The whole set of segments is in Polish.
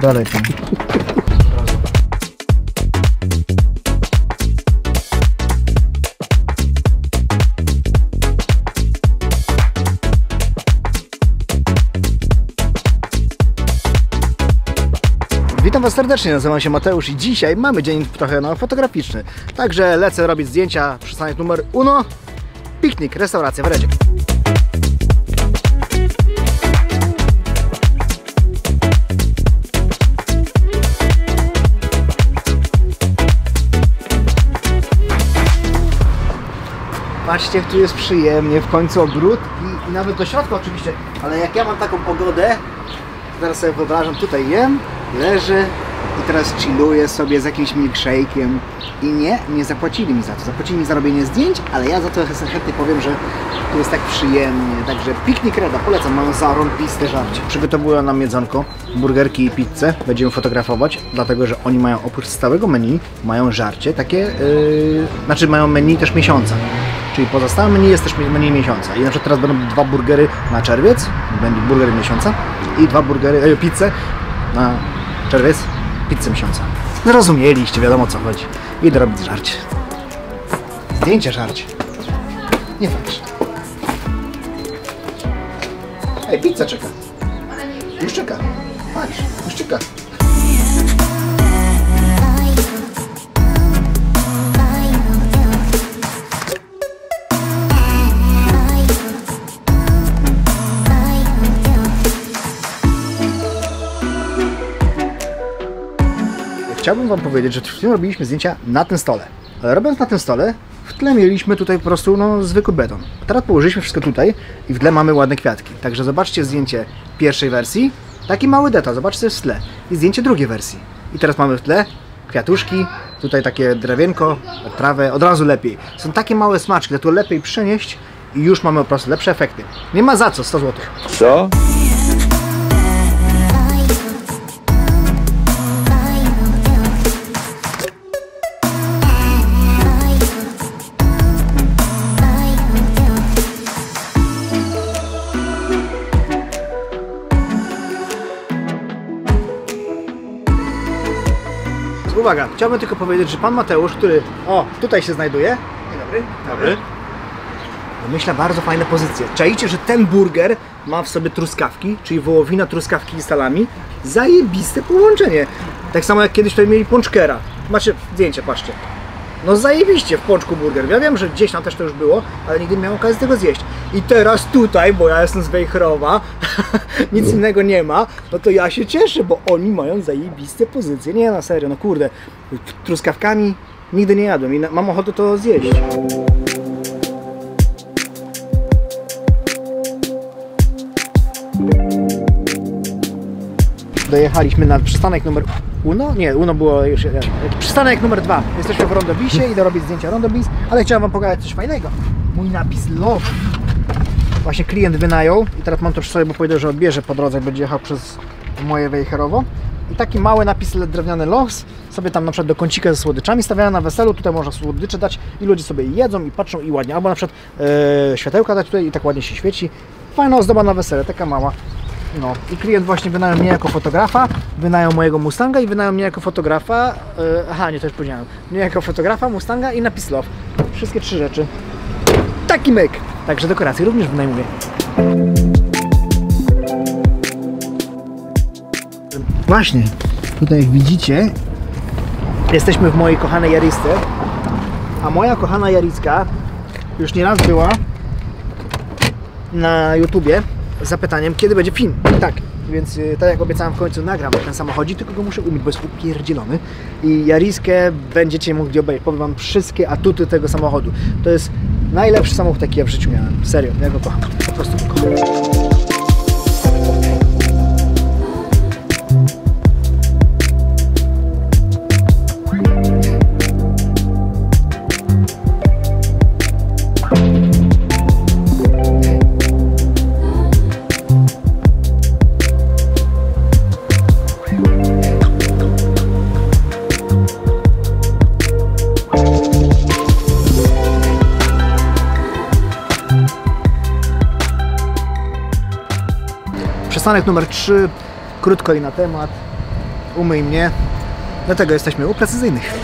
Dalej pan. Witam Was serdecznie, nazywam się Mateusz i dzisiaj mamy dzień trochę fotograficzny. Także lecę robić zdjęcia, przystanek numer 1, piknik, restauracja w Redzie. Patrzcie, jak tu jest przyjemnie, w końcu ogródki i nawet do środka oczywiście, ale jak ja mam taką pogodę, zaraz sobie wyobrażam, tutaj jem, leżę i teraz chilluję sobie z jakimś milkshake'iem i nie zapłacili mi za to. Zapłacili mi za robienie zdjęć, ale ja za to chętnie powiem, że tu jest tak przyjemnie. Także piknik Reda, polecam, mają zarąbiste żarcie. Przygotowuję nam jedzonko, burgerki i pizzę, będziemy fotografować, dlatego że oni mają oprócz stałego menu, mają żarcie takie, znaczy mają menu też miesiąca. Czyli poza stałym menu jest też menu miesiąca. I na przykład teraz będą 2 burgery na czerwiec, będzie burgery miesiąca i 2 burgery, pizzę na czerwiec, pizzę miesiąca. Zrozumieliście, wiadomo o co chodzi. Idę robić żarcie. Zdjęcie żarcie. Nie patrz. Ej, pizza czeka. Już czeka. Patrz, już czeka. Chciałbym Wam powiedzieć, że w tym robiliśmy zdjęcia na tym stole. Ale robiąc na tym stole, w tle mieliśmy tutaj po prostu zwykły beton. A teraz położyliśmy wszystko tutaj i w tle mamy ładne kwiatki. Także zobaczcie zdjęcie pierwszej wersji. Taki mały detal, zobaczcie w tle. I zdjęcie drugiej wersji. I teraz mamy w tle kwiatuszki, tutaj takie drewienko, trawę, od razu lepiej. Są takie małe smaczki, to lepiej przenieść i już mamy po prostu lepsze efekty. Nie ma za co, 100 zł. Co? Uwaga, chciałbym tylko powiedzieć, że pan Mateusz, który tutaj się znajduje. Dzień dobry. Dobry. Myślę, bardzo fajne pozycje. Czaicie, że ten burger ma w sobie truskawki, czyli wołowina, truskawki z salami. Zajebiste połączenie. Tak samo jak kiedyś tutaj mieli pączkera. Macie zdjęcie, patrzcie. No zajebiście w pączku burger. Ja wiem, że gdzieś tam też to już było, ale nigdy nie miałem okazji tego zjeść. I teraz tutaj, bo ja jestem z Wejherowa, nic innego nie ma, no to ja się cieszę, bo oni mają zajebiste pozycje. Nie, na serio, no kurde, truskawkami nigdy nie jadłem i mam ochotę to zjeść. Dojechaliśmy na przystanek numer 1, nie, 1 było już, przystanek numer 2. Jesteśmy w Rondobisie, idę robić zdjęcia Rondobis, ale chciałem Wam pokazać coś fajnego. Mój napis Love. Właśnie klient wynajął i teraz mam to przy sobie, bo powiedział, że odbierze po drodze, jak będzie jechał przez moje Wejherowo. I taki mały napis drewniany Loves sobie tam na przykład do kącika ze słodyczami stawiałem na weselu, tutaj można słodycze dać i ludzie sobie jedzą i patrzą i ładnie. Albo na przykład światełka dać tutaj i tak ładnie się świeci. Fajna ozdoba na wesele, taka mała. No i klient właśnie wynajął mnie jako fotografa, wynajął mojego Mustanga i wynajął mnie jako fotografa, nie, to już powiedziałem, mnie jako fotografa, Mustanga i napis Love. Wszystkie 3 rzeczy. Taki myk! Także dekoracje również wynajmuję. Właśnie, tutaj jak widzicie, jesteśmy w mojej kochanej Yarisce, a moja kochana Yariska już nieraz była na YouTubie z zapytaniem, kiedy będzie film. Tak, więc tak jak obiecałem, w końcu nagram ten samochodzik, tylko go muszę umyć, bo jest upierdzielony. I Yariskę będziecie mogli obejrzeć. Powiem Wam wszystkie atuty tego samochodu. To jest najlepszy samochód, jaki ja w życiu miałem. Serio, ja go kocham. Po prostu go kocham. Przystanek numer 3, krótko i na temat. umyj mnie. Dlatego jesteśmy u precyzyjnych.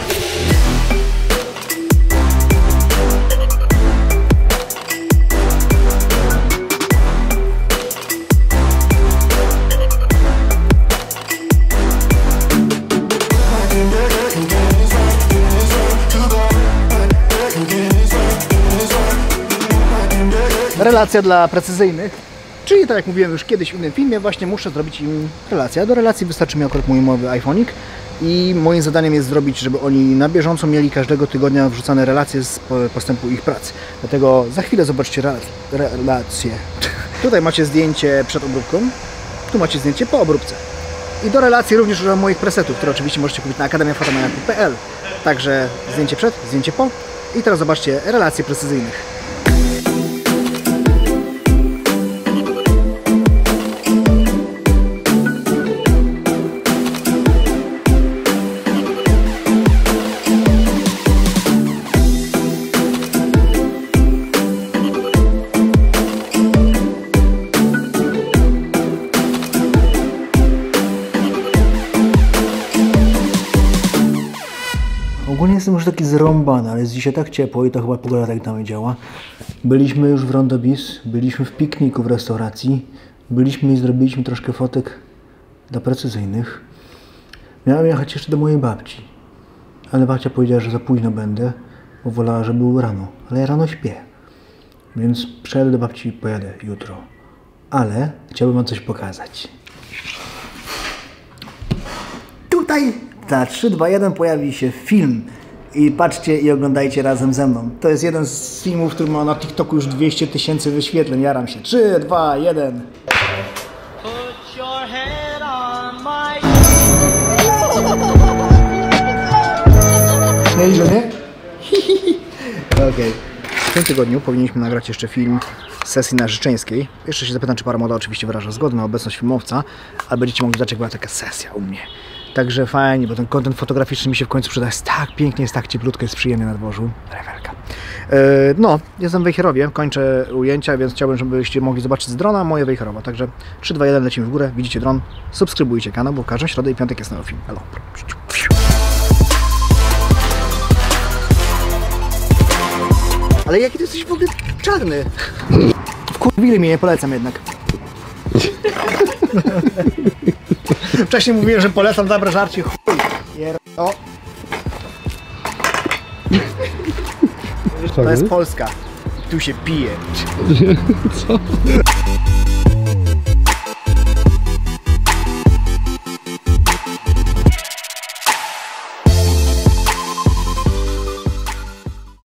Relacja dla precyzyjnych, czyli tak jak mówiłem już kiedyś w innym filmie, właśnie muszę zrobić im relację. A do relacji wystarczy mi akurat mój nowy iPhone'ik i moim zadaniem jest zrobić, żeby oni na bieżąco mieli każdego tygodnia wrzucane relacje z postępu ich pracy. Dlatego za chwilę zobaczcie relacje. Tutaj macie zdjęcie przed obróbką, tu macie zdjęcie po obróbce. I do relacji również używam moich presetów, które oczywiście możecie kupić na akademiafotomaniaków.pl. Także zdjęcie przed, zdjęcie po i teraz zobaczcie relacje precyzyjnych. Ogólnie jestem już taki zrąbany, ale jest dzisiaj tak ciepło i to chyba pogoda tak na mnie działa. Byliśmy już w Rondo Bis, byliśmy w pikniku w restauracji, byliśmy i zrobiliśmy troszkę fotek dla precyzyjnych. Miałem jechać jeszcze do mojej babci, ale babcia powiedziała, że za późno będę, bo wolała, żeby było rano, ale ja rano śpię. Więc przejadę do babci i pojadę jutro. Ale chciałbym wam coś pokazać. Tutaj za 3, 2, 1 pojawi się film. I patrzcie i oglądajcie razem ze mną. To jest jeden z filmów, który ma na TikToku już 200 000 wyświetleń. Jaram się. 3, 2, 1. Put your head on my... Nieźle, nie? Okej. W tym tygodniu powinniśmy nagrać jeszcze film z sesji narzeczeńskiej. Jeszcze się zapytam, czy para młoda oczywiście wyraża zgodę na obecność filmowca, ale będziecie mogli zobaczyć, jak była taka sesja u mnie. Także fajnie, bo ten content fotograficzny mi się w końcu przyda. Jest tak pięknie, jest tak cieplutko, jest przyjemnie na dworzu. Rewelka. No, jestem w Wejherowie, kończę ujęcia, więc chciałbym, żebyście mogli zobaczyć z drona moje Wejherowo. Także 3, 2, 1, lecimy w górę, widzicie dron, subskrybujcie kanał, bo każdą środę i piątek jest nowy film. Hello. Ale jaki ty jesteś w ogóle czarny? Wkurwili mnie, nie polecam jednak. Wcześniej mówiłem, że polecam dobre żarcie. Chuj. O. To jest Polska. Tu się pije. Co?